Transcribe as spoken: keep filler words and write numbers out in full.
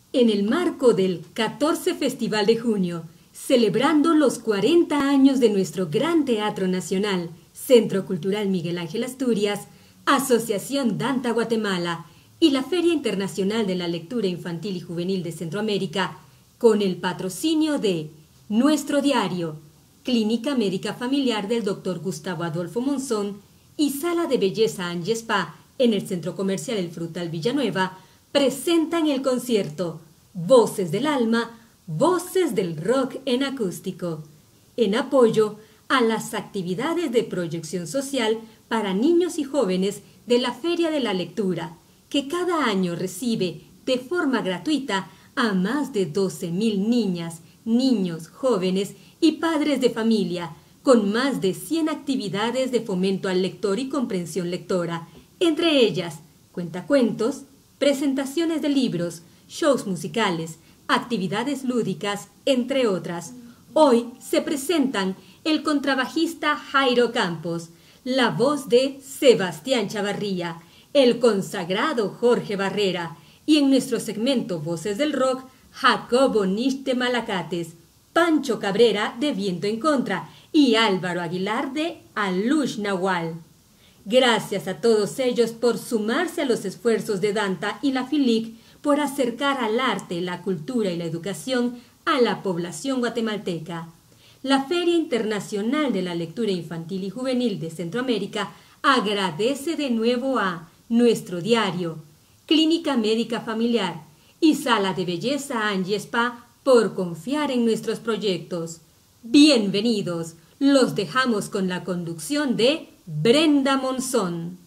En el marco del catorce Festival de Junio, celebrando los cuarenta años de nuestro Gran Teatro Nacional, Centro Cultural Miguel Ángel Asturias, Asociación Danta Guatemala y la Feria Internacional de la Lectura Infantil y Juvenil de Centroamérica, con el patrocinio de Nuestro Diario, Clínica Médica Familiar del doctor Gustavo Adolfo Monzón y Sala de Belleza Angie Spa en el Centro Comercial El Frutal Villanueva, presentan el concierto Voces del Alma, Voces del Rock en Acústico, en apoyo a las actividades de proyección social para niños y jóvenes de la Feria de la Lectura, que cada año recibe de forma gratuita a más de doce mil niñas, niños, jóvenes y padres de familia, con más de cien actividades de fomento al lector y comprensión lectora, entre ellas cuentacuentos, presentaciones de libros, shows musicales, actividades lúdicas, entre otras. Hoy se presentan el contrabajista Jairo Campos, la voz de Sebastián Chavarría, el consagrado Jorge Barrera y en nuestro segmento Voces del Rock, Jacobo Nish de Malacates, Pancho Cabrera de Viento en Contra y Álvaro Aguilar de Alush Nahual. Gracias a todos ellos por sumarse a los esfuerzos de Danta y la FILIC por acercar al arte, la cultura y la educación a la población guatemalteca. La Feria Internacional de la Lectura Infantil y Juvenil de Centroamérica agradece de nuevo a Nuestro Diario, Clínica Médica Familiar y Sala de Belleza Angie Spa por confiar en nuestros proyectos. Bienvenidos, los dejamos con la conducción de Brenda Monzón.